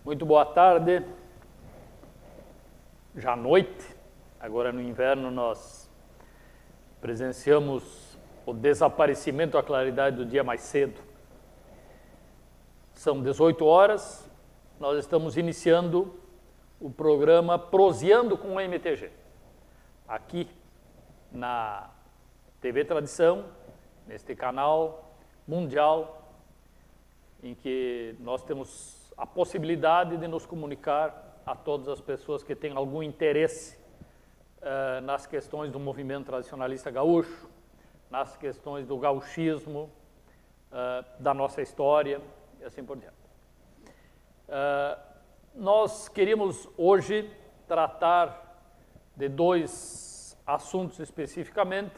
Muito boa tarde, já à noite. Agora no inverno nós presenciamos o desaparecimento da claridade do dia mais cedo. São 18 horas, nós estamos iniciando o programa Proseando com o MTG, aqui na TV Tradição, neste canal mundial, em que nós temos a possibilidade de nos comunicar a todas as pessoas que têm algum interesse nas questões do movimento tradicionalista gaúcho, nas questões do gauchismo, da nossa história e assim por diante. Nós queríamos hoje tratar de dois assuntos especificamente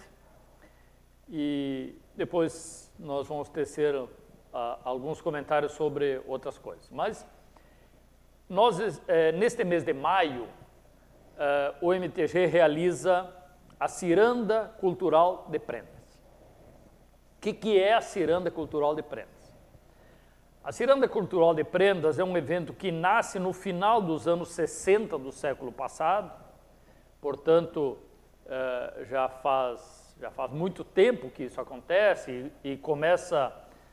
e depois nós vamos tecer alguns comentários sobre outras coisas. Mas nós, neste mês de maio, o MTG realiza a Ciranda Cultural de Prendas. O que é a Ciranda Cultural de Prendas? A Ciranda Cultural de Prendas é um evento que nasce no final dos anos 60 do século passado, portanto, já faz muito tempo que isso acontece e começa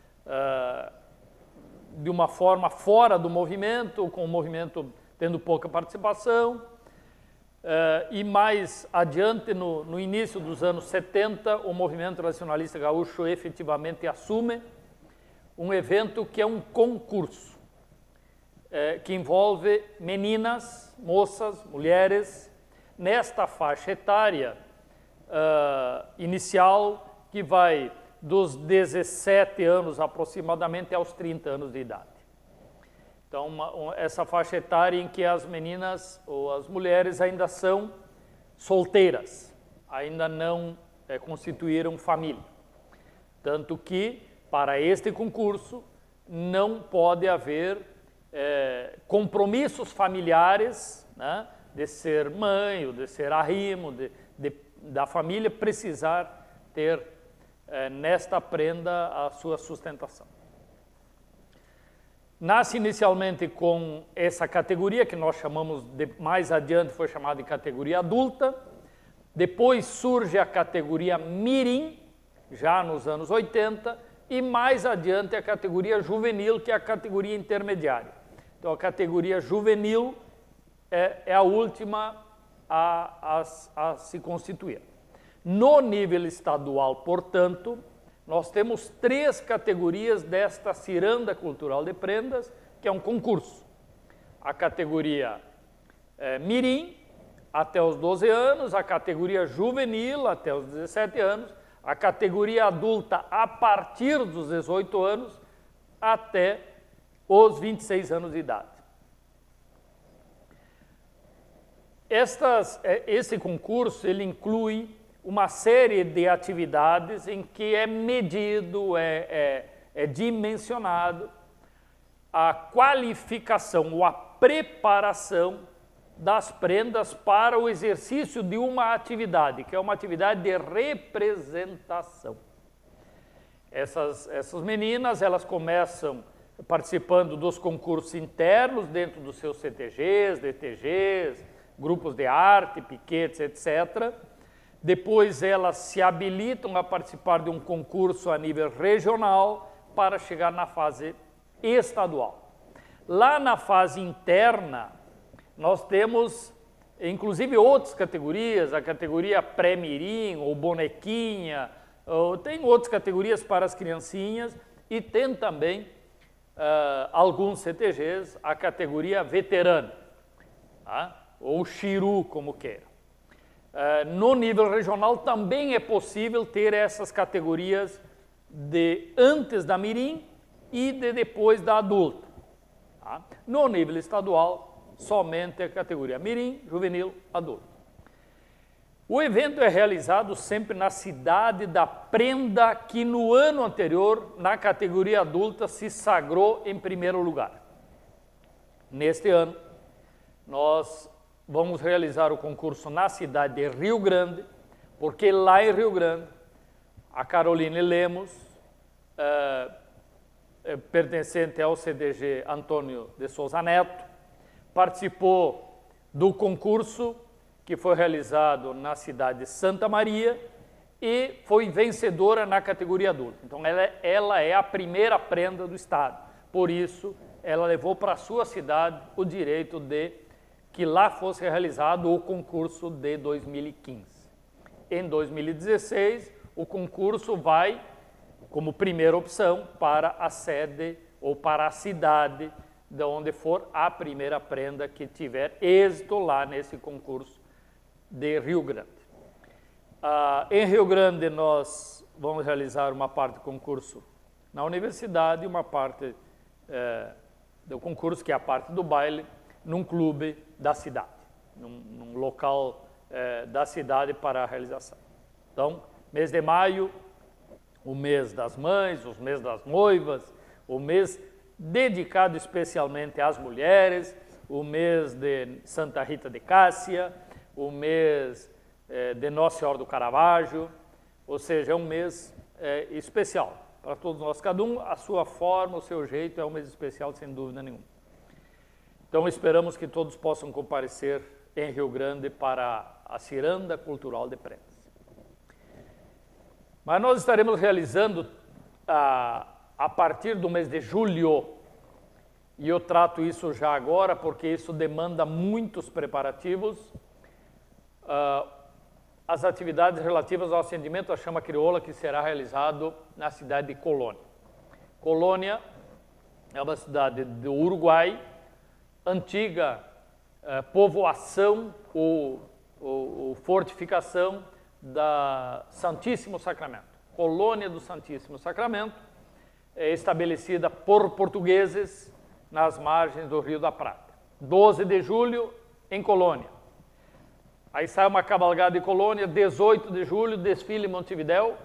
de uma forma fora do movimento, com o movimento tendo pouca participação, e mais adiante, no início dos anos 70, o movimento tradicionalista gaúcho efetivamente assume um evento que é um concurso, que envolve meninas, moças, mulheres, nesta faixa etária inicial, que vai dos 17 anos aproximadamente aos 30 anos de idade. Então, essa faixa etária em que as meninas ou as mulheres ainda são solteiras, ainda não constituíram família. Tanto que, para este concurso, não pode haver compromissos familiares, né, de ser mãe ou de ser arrimo, da família precisar ter nesta prenda a sua sustentação. Nasce inicialmente com essa categoria, que nós chamamos, mais adiante foi chamada de categoria adulta, depois surge a categoria mirim, já nos anos 80, e mais adiante a categoria juvenil, que é a categoria intermediária. Então a categoria juvenil é a última a se constituir. No nível estadual, portanto, nós temos 3 categorias desta Ciranda Cultural de Prendas, que é um concurso. A categoria mirim, até os 12 anos, a categoria juvenil, até os 17 anos, a categoria adulta, a partir dos 18 anos, até os 26 anos de idade. Esse concurso, ele inclui uma série de atividades em que é medido, é dimensionado a qualificação ou a preparação das prendas para o exercício de uma atividade, que é uma atividade de representação. Essas meninas, elas começam participando dos concursos internos dentro dos seus CTGs, DTGs, grupos de arte, piquetes, etc., depois elas se habilitam a participar de um concurso a nível regional para chegar na fase estadual. Lá na fase interna, nós temos, inclusive, outras categorias, a categoria pré-mirim ou bonequinha, tem outras categorias para as criancinhas e tem também alguns CTGs, a categoria veterana, tá? Ou xiru, como queira. No nível regional também é possível ter essas categorias de antes da mirim e de depois da adulta. Tá? No nível estadual, somente a categoria mirim, juvenil, adulto. O evento é realizado sempre na cidade da prenda que no ano anterior, na categoria adulta, se sagrou em primeiro lugar. Neste ano, nós vamos realizar o concurso na cidade de Rio Grande, porque lá em Rio Grande, a Caroline Lemos pertencente ao CDG Antônio de Souza Neto, participou do concurso que foi realizado na cidade de Santa Maria e foi vencedora na categoria adulta. Então, ela é a primeira prenda do Estado. Por isso, ela levou para a sua cidade o direito de que lá fosse realizado o concurso de 2015. Em 2016, o concurso vai, como primeira opção, para a sede ou para a cidade de onde for a primeira prenda que tiver êxito lá nesse concurso de Rio Grande. Em Rio Grande, nós vamos realizar uma parte do concurso na universidade e uma parte do concurso, que é a parte do baile, num clube da cidade, num local da cidade para a realização. Então, mês de maio, o mês das mães, o mês das noivas, o mês dedicado especialmente às mulheres, o mês de Santa Rita de Cássia, o mês de Nossa Senhora do Caravaggio, ou seja, é um mês especial para todos nós. Cada um, a sua forma, o seu jeito, é um mês especial, sem dúvida nenhuma. Então, esperamos que todos possam comparecer em Rio Grande para a Ciranda Cultural de Prendas. Mas nós estaremos realizando, a partir do mês de julho, e eu trato isso já agora, porque isso demanda muitos preparativos, as atividades relativas ao acendimento da chama crioula, que será realizado na cidade de Colônia. Colônia é uma cidade do Uruguai, antiga povoação ou fortificação da Santíssimo Sacramento. Colônia do Santíssimo Sacramento, estabelecida por portugueses nas margens do Rio da Prata. 12 de julho, em Colônia. Aí sai uma cavalgada de Colônia, 18 de julho, desfile em Montevidéu.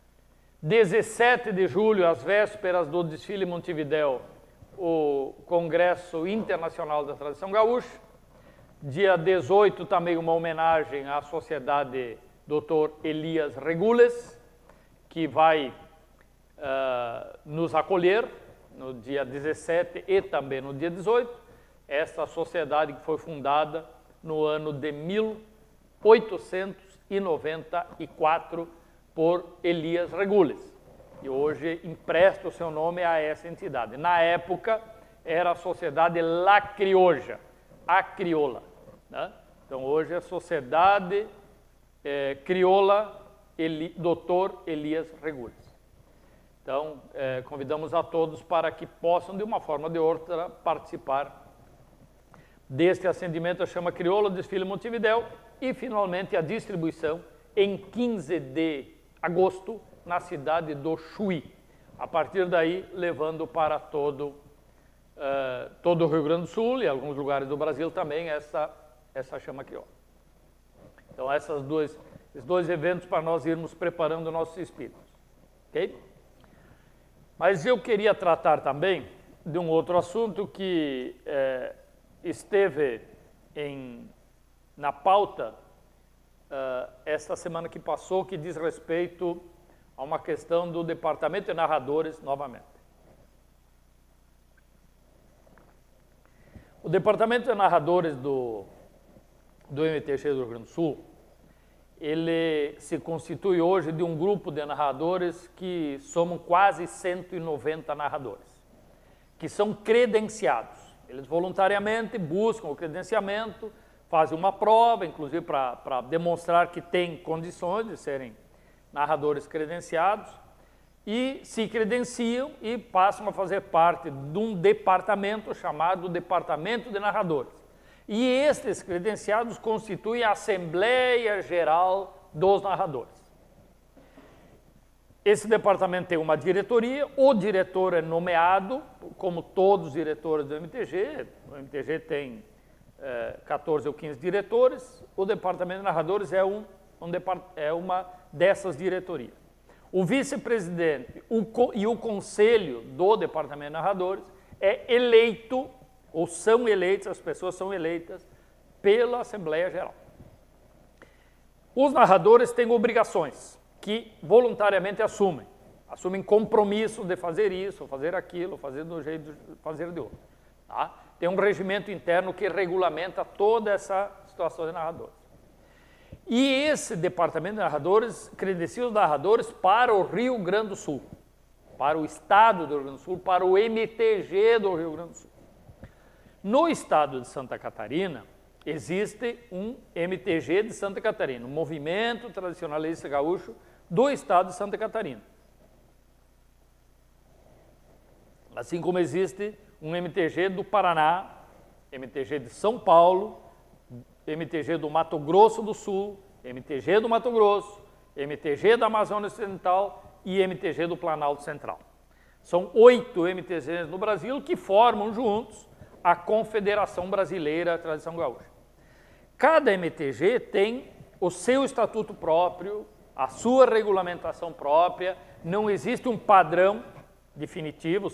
17 de julho, às vésperas do desfile em Montevidéu, o Congresso Internacional da Tradição Gaúcha. Dia 18, também uma homenagem à Sociedade Dr. Elias Regules, que vai nos acolher no dia 17 e também no dia 18. Esta sociedade que foi fundada no ano de 1894 por Elias Regules, e hoje empresta o seu nome a essa entidade. Na época, era a Sociedade La Criolla, a crioula, né? Então, hoje é a Sociedade Crioula Dr. Elias Regules. Então, convidamos a todos para que possam, de uma forma ou de outra, participar deste acendimento da chama crioula, desfile em Montevidéu, e, finalmente, a distribuição em 15 de agosto, na cidade do Chuí. A partir daí, levando para todo o Rio Grande do Sul e alguns lugares do Brasil também essa chama crioula. Então, esses dois eventos para nós irmos preparando nossos espíritos. Ok? Mas eu queria tratar também de um outro assunto que esteve na pauta esta semana que passou, que diz respeito a uma questão do Departamento de Narradores novamente. O Departamento de Narradores do MTG do Rio Grande do Sul, ele se constitui hoje de um grupo de narradores que somam quase 190 narradores, que são credenciados. Eles voluntariamente buscam o credenciamento, fazem uma prova, inclusive para demonstrar que têm condições de serem narradores credenciados, e se credenciam e passam a fazer parte de um departamento chamado Departamento de Narradores. E estes credenciados constituem a Assembleia Geral dos Narradores. Esse departamento tem uma diretoria, o diretor é nomeado, como todos os diretores do MTG, o MTG tem 14 ou 15 diretores, o Departamento de Narradores é uma dessas diretorias. O vice-presidente e o conselho do Departamento de Narradores é eleito, ou são eleitos, as pessoas são eleitas pela Assembleia Geral. Os narradores têm obrigações que voluntariamente assumem. assumem compromisso de fazer isso, fazer aquilo, fazer do jeito, fazer de outro. Tá? Tem um regimento interno que regulamenta toda essa situação de narradores. E esse departamento de narradores credencia os narradores para o Rio Grande do Sul, para o estado do Rio Grande do Sul, para o MTG do Rio Grande do Sul. No estado de Santa Catarina, existe um MTG de Santa Catarina, um Movimento Tradicionalista Gaúcho do estado de Santa Catarina. Assim como existe um MTG do Paraná, MTG de São Paulo, MTG do Mato Grosso do Sul, MTG do Mato Grosso, MTG da Amazônia Ocidental e MTG do Planalto Central. São 8 MTGs no Brasil que formam juntos a Confederação Brasileira Tradição Gaúcha. Cada MTG tem o seu estatuto próprio, a sua regulamentação própria, não existe um padrão definitivo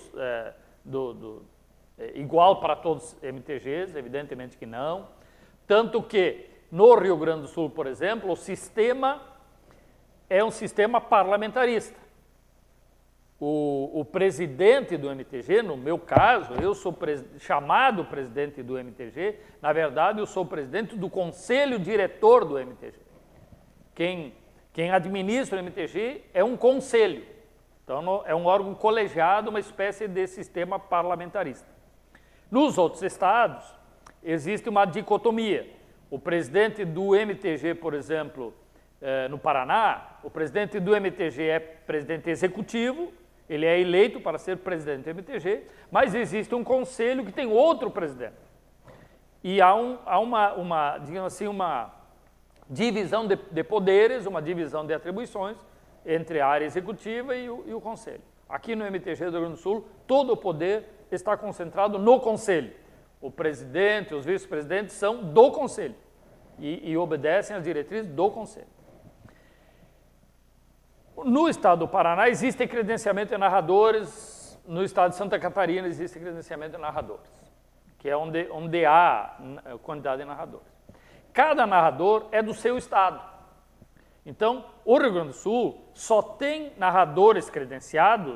igual para todos os MTGs, evidentemente que não. Tanto que no Rio Grande do Sul, por exemplo, o sistema é um sistema parlamentarista. O presidente do MTG, no meu caso, eu sou chamado presidente do MTG, na verdade eu sou presidente do conselho diretor do MTG. Quem administra o MTG é um conselho, então é um órgão colegiado, uma espécie de sistema parlamentarista. Nos outros estados, existe uma dicotomia. O presidente do MTG, por exemplo, no Paraná, o presidente do MTG é presidente executivo, ele é eleito para ser presidente do MTG, mas existe um conselho que tem outro presidente. E há uma digamos assim, uma divisão de poderes, uma divisão de atribuições entre a área executiva e o conselho. Aqui no MTG do Rio Grande do Sul, todo o poder está concentrado no conselho. O presidente, os vice-presidentes são do conselho e obedecem às diretrizes do conselho. No estado do Paraná existe credenciamento de narradores, no estado de Santa Catarina existe credenciamento de narradores, que é onde há quantidade de narradores. Cada narrador é do seu estado. Então, o Rio Grande do Sul só tem narradores credenciados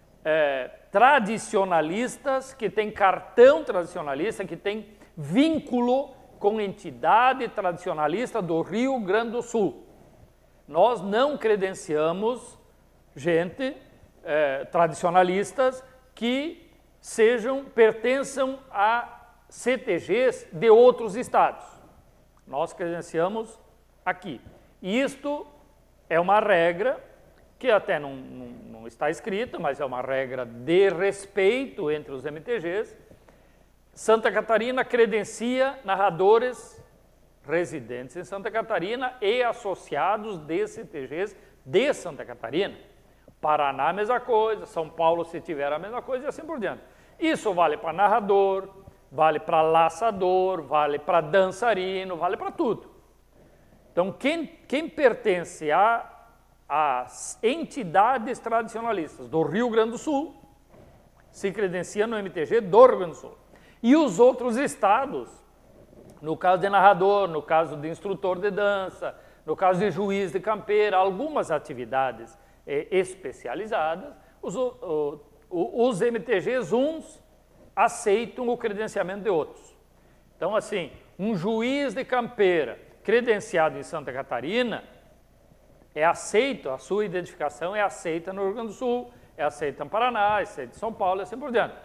tradicionalistas, que têm cartão tradicionalista, que tem vínculo com entidade tradicionalista do Rio Grande do Sul. Nós não credenciamos gente tradicionalistas que pertençam a CTGs de outros estados. Nós credenciamos aqui. E isto é uma regra que até não está escrita, mas é uma regra de respeito entre os MTGs. Santa Catarina credencia narradores residentes em Santa Catarina e associados de CTGs de Santa Catarina. Paraná, a mesma coisa, São Paulo, se tiver, a mesma coisa, e assim por diante. Isso vale para narrador, vale para laçador, vale para dançarino, vale para tudo. Então, quem pertence às entidades tradicionalistas do Rio Grande do Sul se credencia no MTG do Rio Grande do Sul. E os outros estados, no caso de narrador, no caso de instrutor de dança, no caso de juiz de campeira, algumas atividades especializadas, os MTGs, uns aceitam o credenciamento de outros. Então, assim, um juiz de campeira credenciado em Santa Catarina é aceito, a sua identificação é aceita no Rio Grande do Sul, é aceita no Paraná, é aceita em São Paulo e assim por diante.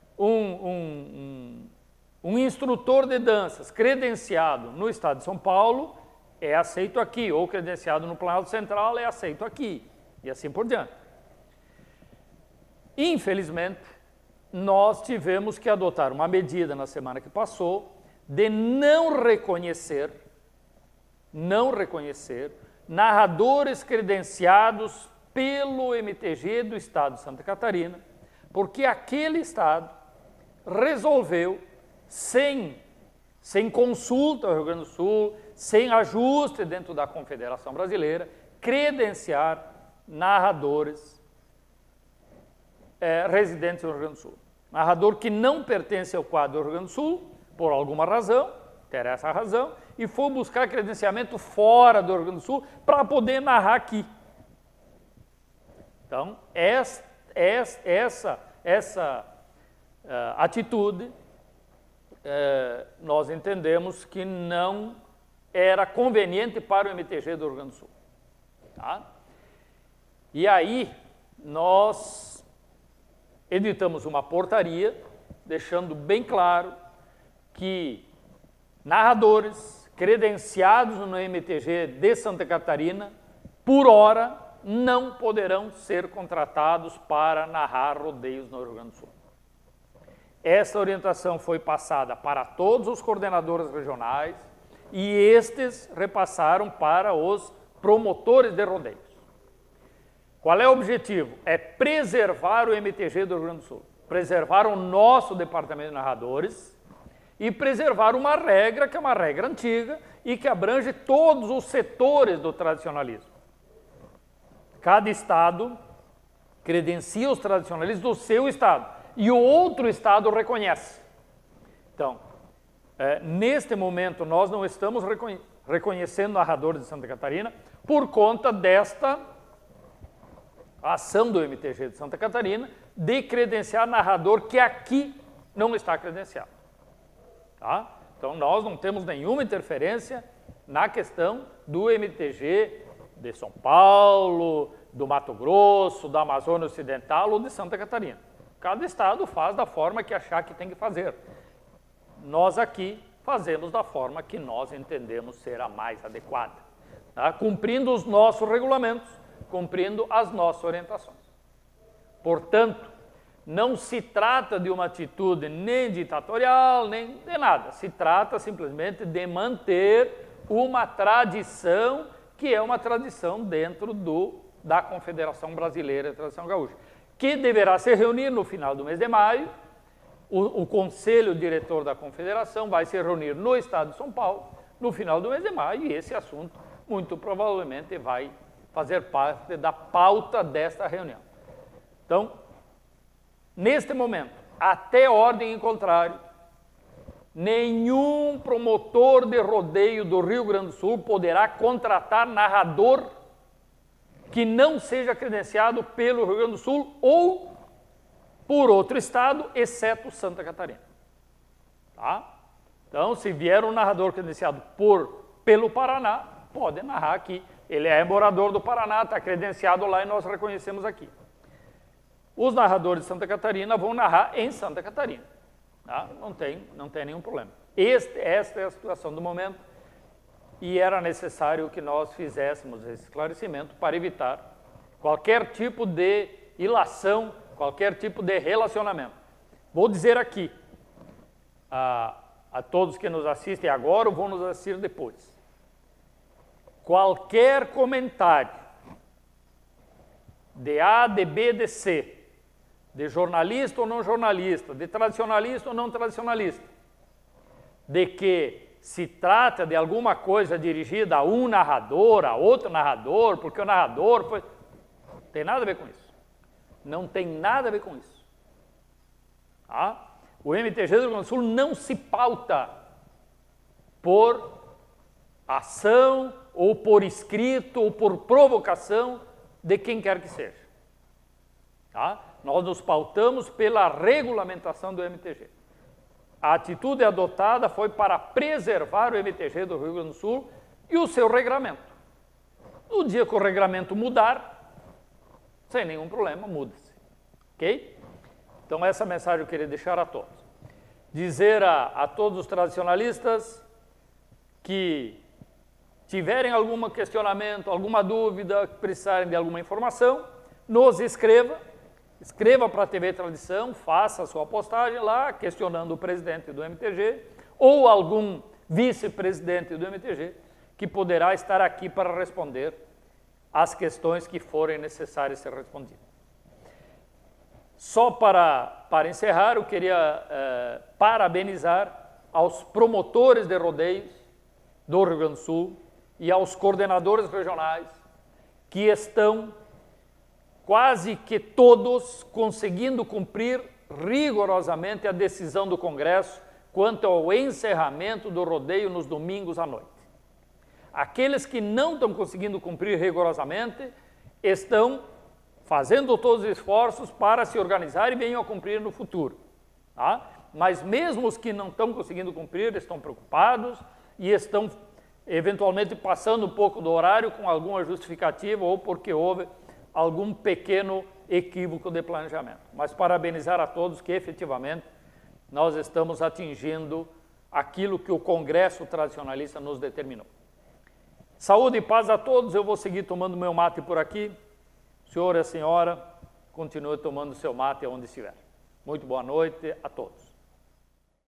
Um instrutor de danças credenciado no estado de São Paulo é aceito aqui, ou credenciado no Planalto Central é aceito aqui, e assim por diante. Infelizmente, nós tivemos que adotar uma medida na semana que passou de não reconhecer narradores credenciados pelo MTG do estado de Santa Catarina, porque aquele estado resolveu, sem consulta ao Rio Grande do Sul, sem ajuste dentro da Confederação Brasileira, credenciar narradores residentes no Rio Grande do Sul. Narrador que não pertence ao quadro do Rio Grande do Sul, por alguma razão, interessa a razão, e foi buscar credenciamento fora do Rio Grande do Sul para poder narrar aqui. Então, essa atitude, nós entendemos que não era conveniente para o MTG do Rio Grande do Sul. Tá? E aí, nós editamos uma portaria, deixando bem claro que narradores credenciados no MTG de Santa Catarina, por hora, não poderão ser contratados para narrar rodeios no Rio Grande do Sul. Essa orientação foi passada para todos os coordenadores regionais e estes repassaram para os promotores de rodeios. Qual é o objetivo? É preservar o MTG do Rio Grande do Sul, preservar o nosso departamento de narradores e preservar uma regra que é uma regra antiga e que abrange todos os setores do tradicionalismo. Cada estado credencia os tradicionalistas do seu estado e o outro estado reconhece. Então, neste momento, nós não estamos reconhecendo narradores de Santa Catarina por conta desta ação do MTG de Santa Catarina de credenciar narrador que aqui não está credenciado. Tá? Então, nós não temos nenhuma interferência na questão do MTG de São Paulo, do Mato Grosso, da Amazônia Ocidental ou de Santa Catarina. Cada estado faz da forma que achar que tem que fazer. Nós aqui fazemos da forma que nós entendemos ser a mais adequada, tá? Cumprindo os nossos regulamentos, cumprindo as nossas orientações. Portanto, não se trata de uma atitude nem ditatorial, nem de nada. Se trata simplesmente de manter uma tradição que é uma tradição dentro da Confederação Brasileira de Tradição Gaúcha, que deverá se reunir no final do mês de maio. O Conselho Diretor da Confederação vai se reunir no estado de São Paulo no final do mês de maio e esse assunto muito provavelmente vai fazer parte da pauta desta reunião. Então, neste momento, até ordem em contrário, nenhum promotor de rodeio do Rio Grande do Sul poderá contratar narrador que não seja credenciado pelo Rio Grande do Sul ou por outro estado, exceto Santa Catarina. Tá? Então, se vier um narrador credenciado pelo Paraná, pode narrar aqui. Ele é morador do Paraná, está credenciado lá e nós reconhecemos aqui. Os narradores de Santa Catarina vão narrar em Santa Catarina. Tá? Não tem nenhum problema. Esta é a situação do momento e era necessário que nós fizéssemos esse esclarecimento para evitar qualquer tipo de ilação, qualquer tipo de relacionamento. Vou dizer aqui a todos que nos assistem agora ou vão nos assistir depois. Qualquer comentário de A, de B, de C, de jornalista ou não jornalista, de tradicionalista ou não tradicionalista, de que se trata de alguma coisa dirigida a um narrador, a outro narrador, porque o narrador foi... Não tem nada a ver com isso. Não tem nada a ver com isso. Tá? O MTG do Rio Grande do Sul não se pauta por ação, ou por escrito, ou por provocação de quem quer que seja. Tá? Nós nos pautamos pela regulamentação do MTG. A atitude adotada foi para preservar o MTG do Rio Grande do Sul e o seu regramento. No dia que o regramento mudar, sem nenhum problema, muda-se. Ok? Então, essa mensagem eu queria deixar a todos. Dizer a todos os tradicionalistas que tiverem algum questionamento, alguma dúvida, precisarem de alguma informação, nos escreva para a TV Tradição, faça a sua postagem lá, questionando o presidente do MTG ou algum vice-presidente do MTG, que poderá estar aqui para responder as questões que forem necessárias ser respondidas. Só para encerrar, eu queria parabenizar aos promotores de rodeios do Rio Grande do Sul e aos coordenadores regionais que estão quase que todos conseguindo cumprir rigorosamente a decisão do Congresso quanto ao encerramento do rodeio nos domingos à noite. Aqueles que não estão conseguindo cumprir rigorosamente estão fazendo todos os esforços para se organizar e venham a cumprir no futuro. Tá? Mas mesmo os que não estão conseguindo cumprir estão preocupados e estão eventualmente passando um pouco do horário com alguma justificativa ou porque houve algum pequeno equívoco de planejamento. Mas parabenizar a todos que efetivamente nós estamos atingindo aquilo que o Congresso tradicionalista nos determinou. Saúde e paz a todos, eu vou seguir tomando meu mate por aqui. O senhor e a senhora, continue tomando seu mate onde estiver. Muito boa noite a todos.